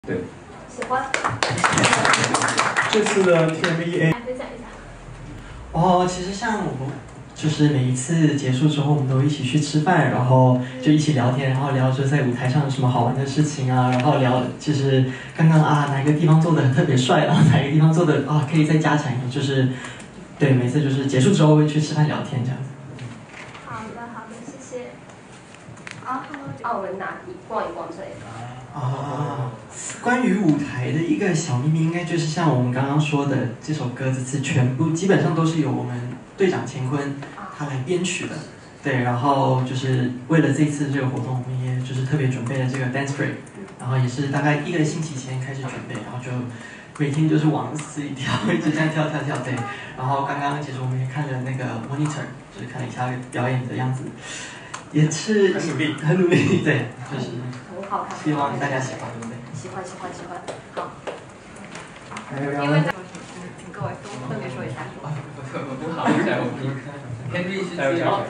对， 喜欢。 这次的 TMEA 来分享一下。 哦，其实像我们就是每一次结束之后，我们都一起去吃饭，然后就一起聊天，然后聊着在舞台上有什么好玩的事情啊，然后聊就是刚刚哪个地方做的特别帅，然后哪个地方做的可以再加强，就是对，每次就是结束之后会去吃饭聊天这样子。 好的，好的，谢谢。奥文哪里逛一逛之类的。 关于舞台的一个小秘密，应该就是像我们刚刚说的，这首歌词全部基本上都是由我们队长乾坤他来编曲的。对，然后就是为了这次这个活动，我们也就是特别准备了这个 dance break， 然后也是大概1个星期前开始准备，然后就每天就是往死里跳，一直这样跳。对，然后刚刚其实我们也看了那个 monitor， 就是看了一下表演的样子，也是很努力，对，就是很好看。 希望大家喜欢，对不对？ 喜欢。好。 因为请各位都分别说一下。 我好一下，我不看。Henry 是加油！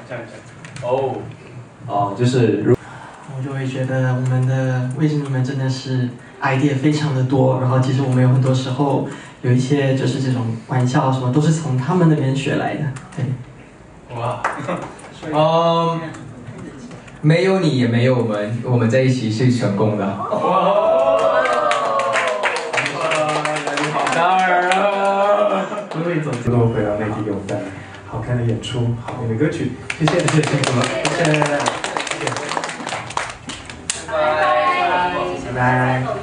就是我就会觉得我们的为着你们真的是 idea 非常的多，然后其实我们有很多时候有一些就是这种玩笑什么都是从他们那边学来的，对。 哇，没有你也没有我们在一起是成功的。哇，好大啊！ 因为总之都回到内地给我们带来好看的演出、好听的歌曲，谢谢，辛苦了，谢谢， 拜拜。 拜拜。